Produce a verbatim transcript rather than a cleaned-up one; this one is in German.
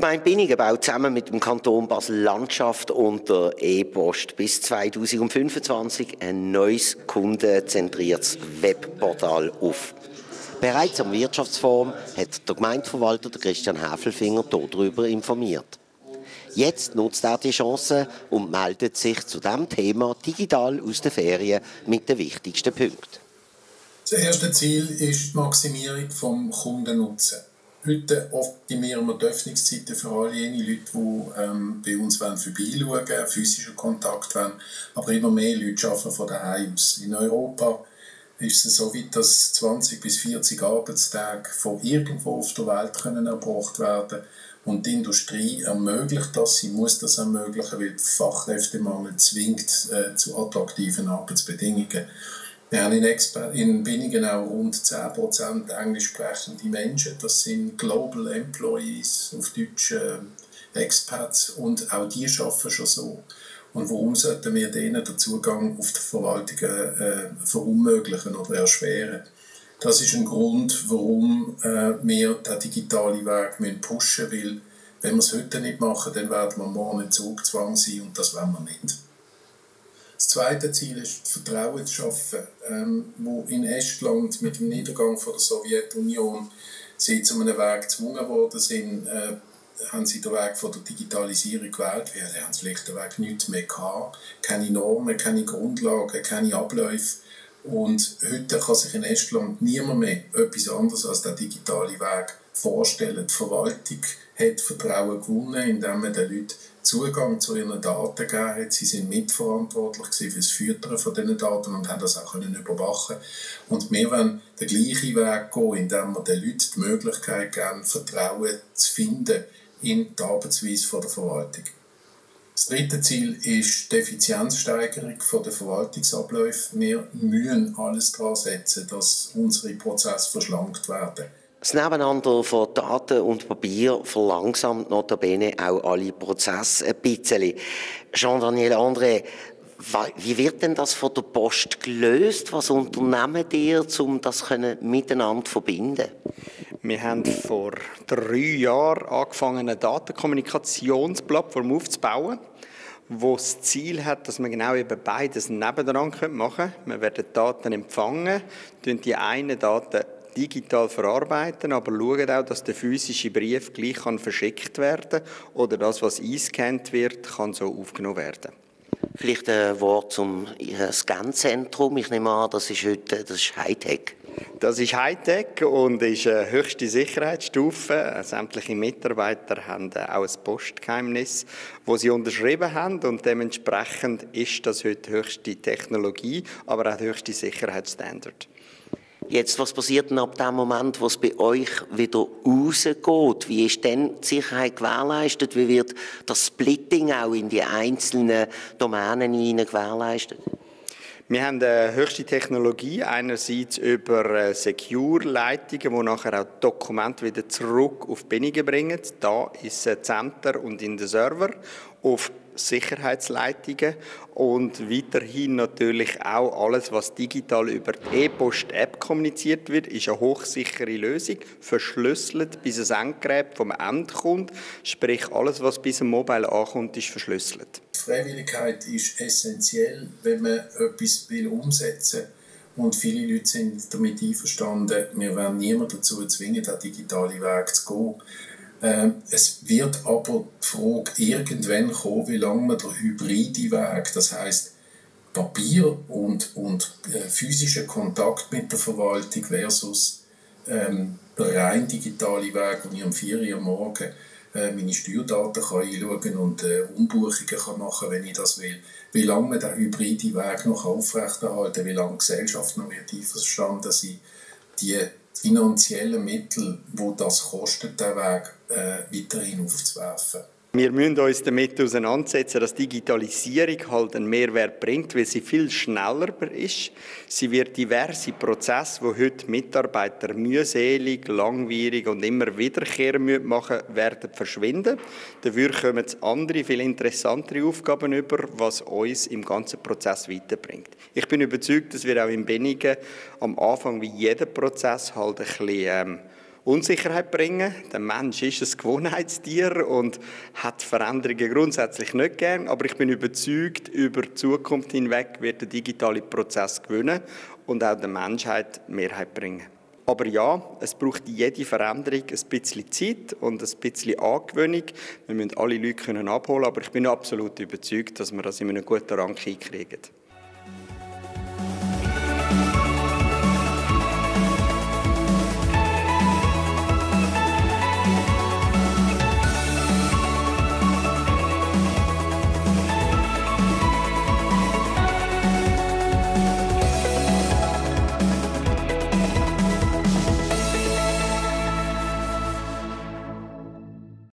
Die Gemeinde Binnigen baut zusammen mit dem Kanton Basel-Landschaft und der E-Post bis zweitausendfünfundzwanzig ein neues kundenzentriertes Webportal auf. Bereits am Wirtschaftsforum hat der Gemeindeverwalter Christian Häfelfinger darüber informiert. Jetzt nutzt er die Chance und meldet sich zu diesem Thema digital aus den Ferien mit den wichtigsten Punkten. Das erste Ziel ist die Maximierung des Kundennutzen. Heute optimieren wir die Öffnungszeiten für all jene Leute, die ähm, bei uns vorbeischauen wollen, physischen Kontakt wollen. Aber immer mehr Leute arbeiten von daheim aus. In Europa ist es so weit, dass zwanzig bis vierzig Arbeitstage von irgendwo auf der Welt können erbracht werden. Und die Industrie ermöglicht das, sie muss das ermöglichen, weil der Fachkräftemangel zwingt äh, zu attraktiven Arbeitsbedingungen. Wir haben in, Exper- in Binnigen auch rund zehn Prozent englisch sprechende Menschen. Das sind Global Employees, auf Deutsch äh, Expats. Und auch die arbeiten schon so. Und warum sollten wir denen den Zugang auf die Verwaltung äh, verunmöglichen oder erschweren? Das ist ein Grund, warum äh, wir den digitalen Weg pushen müssen. Weil, wenn wir es heute nicht machen, dann werden wir morgen in Zugzwang sein und das wollen wir nicht. Das zweite Ziel ist, Vertrauen zu schaffen, ähm, wo in Estland mit dem Niedergang von der Sowjetunion sie zu einem Weg gezwungen worden sind, äh, haben sie den Weg von der Digitalisierung gewählt, weil sie haben schlichtweg nichts mehr gehabt, keine Normen, keine Grundlagen, keine Abläufe. Und heute kann sich in Estland niemand mehr etwas anderes als den digitalen Weg vorstellen. Die Verwaltung hat Vertrauen gewonnen, indem man den Leuten Zugang zu ihren Daten gegeben hat. Sie sind mitverantwortlich für das Füttern von diesen Daten und haben das auch können überwachen. Und wir wollen den gleichen Weg gehen, indem wir den Leuten die Möglichkeit geben, Vertrauen zu finden in die Arbeitsweise der Verwaltung. Das dritte Ziel ist die Effizienzsteigerung der Verwaltungsabläufe. Wir müssen alles daran setzen, dass unsere Prozesse verschlankt werden. Das Nebeneinander von Daten und Papier verlangsamt notabene auch alle Prozesse ein bisschen. Jean-Daniel André, wie wird denn das von der Post gelöst? Was unternehmen ihr, um das miteinander zu verbinden? Wir haben vor drei Jahren angefangen, eine Datenkommunikationsplattform aufzubauen, wo das Ziel hat, dass man genau eben beides nebeneinander machen können. Wir werden Daten empfangen, die einen Daten digital verarbeiten, aber schauen auch, dass der physische Brief gleich kann verschickt werden oder das, was eingescannt wird, kann so aufgenommen werden. Vielleicht ein Wort zum Scanzentrum. Ich nehme an, das ist heute das ist Hightech. Das ist Hightech und ist eine höchste Sicherheitsstufe. Sämtliche Mitarbeiter haben auch ein Postgeheimnis, das sie unterschrieben haben. Und dementsprechend ist das heute höchste Technologie, aber auch höchste Sicherheitsstandard. Jetzt, was passiert denn ab dem Moment, wo es bei euch wieder rausgeht? Wie ist denn die Sicherheit gewährleistet? Wie wird das Splitting auch in die einzelnen Domänen hinein gewährleistet? Wir haben eine höchste Technologie, einerseits über Secure-Leitungen, die nachher auch Dokumente wieder zurück auf Binnigen bringen. Da ist ein Center und in den Server auf Sicherheitsleitungen und weiterhin natürlich auch alles, was digital über die E-Post-App kommuniziert wird, ist eine hochsichere Lösung, verschlüsselt bis ein Endgerät vom Endkunden, sprich alles, was bis ein Mobile ankommt, ist verschlüsselt. Die Freiwilligkeit ist essentiell, wenn man etwas will umsetzen will. Und viele Leute sind damit einverstanden, wir werden niemanden dazu zwingen, den digitalen Weg zu gehen. Es wird aber die Frage irgendwann kommen, wie lange man den hybriden Weg, das heisst Papier und, und äh, physischer Kontakt mit der Verwaltung versus ähm, der rein digitale Weg, wo ich um vier Uhr am Morgen äh, meine Steuerdaten kann einschauen und äh, Umbuchungen kann machen, wenn ich das will. Wie lange man den hybriden Weg noch aufrechterhalten kann, wie lange die Gesellschaft noch wird einverstanden sein, die finanziellen Mittel, die das kostet, den Weg äh, weiterhin aufzuwerfen. Wir müssen uns damit auseinandersetzen, dass Digitalisierung halt einen Mehrwert bringt, weil sie viel schneller ist. Sie wird diverse Prozesse, die heute Mitarbeiter mühselig, langwierig und immer wiederkehren machen, werden verschwinden. Dafür kommen andere, viel interessantere Aufgaben über, was uns im ganzen Prozess weiterbringt. Ich bin überzeugt, dass wir auch in Binnigen am Anfang wie jeder Prozess halt ein bisschen ähm, Unsicherheit bringen. Der Mensch ist ein Gewohnheitstier und hat Veränderungen grundsätzlich nicht gern. Aber ich bin überzeugt, über die Zukunft hinweg wird der digitale Prozess gewinnen und auch der Menschheit Mehrheit bringen. Aber ja, es braucht jede Veränderung ein bisschen Zeit und ein bisschen Angewöhnung. Wir müssen alle Leute abholen können, aber ich bin absolut überzeugt, dass wir das in einem guten Rang hinkriegen.